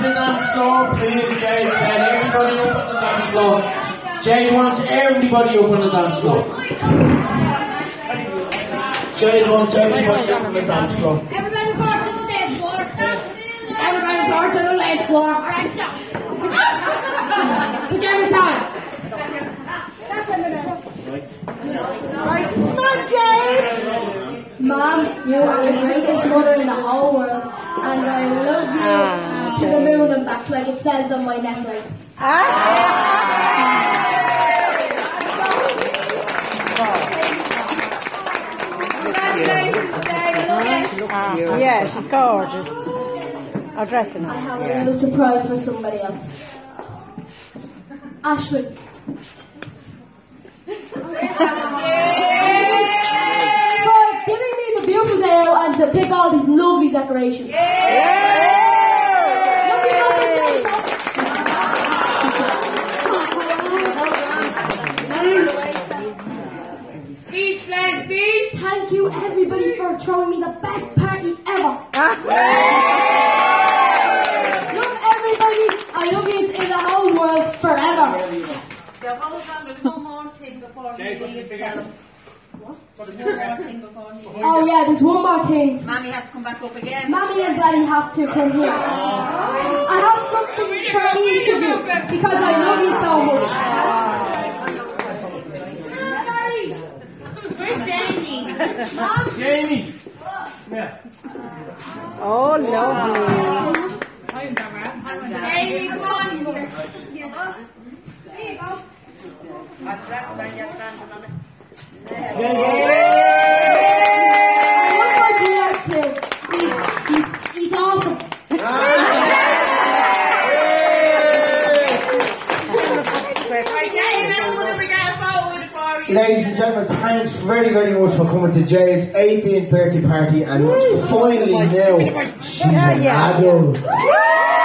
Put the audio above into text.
the dance floor, please. Jade said everybody up on the dance floor. Jade wants everybody up on the dance floor. Jade wants everybody up on the dance floor. Everybody report to the dance floor. Everybody report to the dance floor. Alright, stop. Whichever time. That's it. Right, come on, Jade. Mom, you are the greatest mother in the whole world, and I love you to the moon and back, like it says on my necklace. Yeah, she's gorgeous. I'll dress her I now. have a little surprise for somebody else. Ashley. For giving me the beautiful day out and to pick all these lovely decorations. Speech, Glenn, speech! Thank you everybody for throwing me the best party ever. Love everybody. I love you in the whole world forever. Yeah, hold on, there's one more thing before he leaves, tell him. What? There's one more thing before he leaves. Oh yeah, there's one more thing. Mommy has to come back up again. Mommy and Daddy have to come here. I have something for each of you because I love you so much. Where's Jamie? Mom? Jamie! Yeah. Oh, lovely. Jamie, come on. Here you go. I'm dressed when you're standing on it. I love my dad too. He's awesome. Ladies and gentlemen, thanks very, very much for coming to Jade's 1830 party, and finally now she's an adult.